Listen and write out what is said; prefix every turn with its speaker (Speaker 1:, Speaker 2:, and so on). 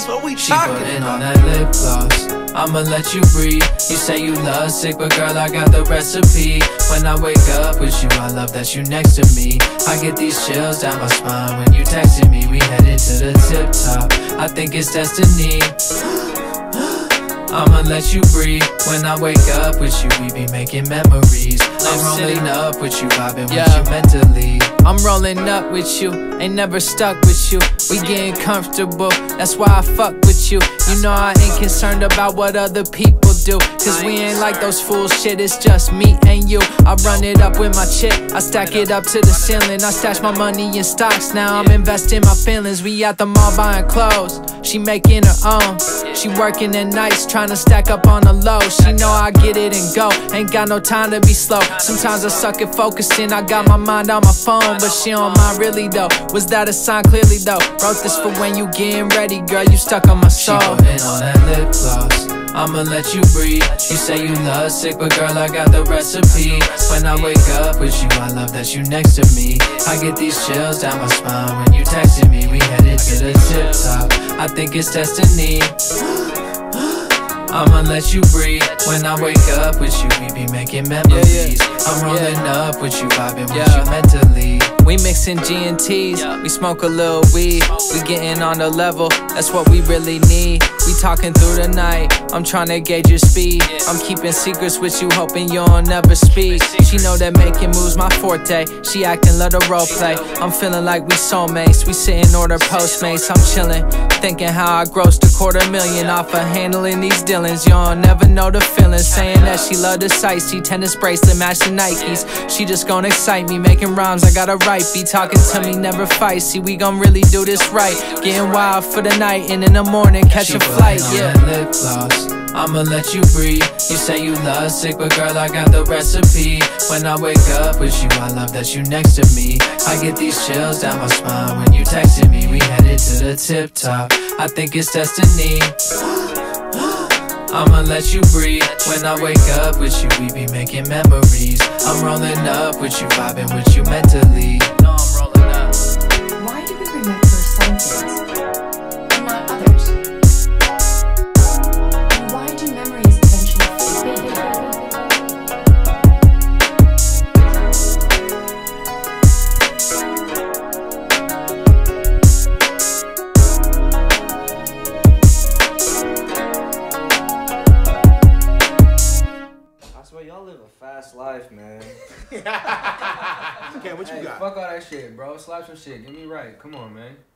Speaker 1: what we
Speaker 2: She
Speaker 1: talking
Speaker 2: putting
Speaker 1: about.
Speaker 2: on that lip gloss, I'ma let you breathe. You say you love sick, but girl, I got the recipe. When I wake up with you, I love that you next to me. I get these chills down my spine when you texting me. We headed to the tip top, I think it's destiny. I'ma let you breathe. When I wake up with you, we be making memories. I'm rolling up with you, vibing with you mentally.
Speaker 3: I'm rolling up with you, ain't never stuck with you. We getting comfortable, that's why I fuck with you. You know I ain't concerned about what other people do, cause we ain't like those fools, shit, it's just me and you. I run it up with my chick, I stack it up to the ceiling. I stash my money in stocks, now I'm investing my feelings. We at the mall buying clothes, she making her own. She working at nights, trying to stack up on the low. She know I get it and go, ain't got no time to be slow. Sometimes I suck at focusing, I got my mind on my phone, but she don't mind really though. Was that a sign clearly though? Wrote this for when you getting ready, girl, you stuck on my soul.
Speaker 2: She putting on that lip gloss, I'ma let you breathe. You say you love sick, but girl, I got the recipe. When I wake up with you, I love that you next to me. I get these chills down my spine when you texting me. We headed to the tip top, I think it's destiny. I'ma let you breathe. When I wake up with you, we be making memories. I'm rolling up with you, vibing with you mentally.
Speaker 3: We mixing G&Ts, we smoke a little weed. We getting on the level, that's what we really need. We talking through the night, I'm tryna gauge your speed. I'm keeping secrets with you, hoping you don't never speak. She know that making moves my forte, she acting let her role play. I'm feeling like we soulmates, we sitting order Postmates. I'm chilling, thinking how I grossed $250,000 off of handling these dealings. You don't never know the feeling, saying that she love the sightsee. Tennis bracelet, matching Nikes, she just gon' excite me. Making rhymes, I got a right beat, talking to me, never fight. See, we gon' really do this right, getting wild for the night, and in the morning catch a flight, yeah.
Speaker 2: Lip gloss, I'ma let you breathe. You say you love sick, but girl, I got the recipe. When I wake up with you, I love that you next to me. I get these chills down my spine when you texting me. We headed to the tip top, I think it's destiny. I'ma let you breathe. When I wake up with you, we be making memories. I'm rolling up with you, vibing with you mentally. No, I'm rolling up.
Speaker 4: Why do we remember some things and not others? And why do memories eventually fade?
Speaker 1: I swear y'all live a fast life, man.
Speaker 5: Okay, what you got?
Speaker 6: Fuck all that shit, bro. Slap some shit. Get me right. Come on, man.